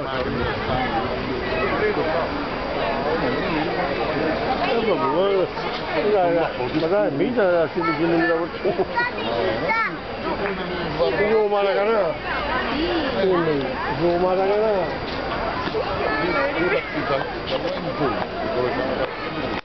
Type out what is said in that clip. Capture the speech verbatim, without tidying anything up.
不我这个那个没得心里心里的我。肉嘛那个呢？肉嘛那个呢？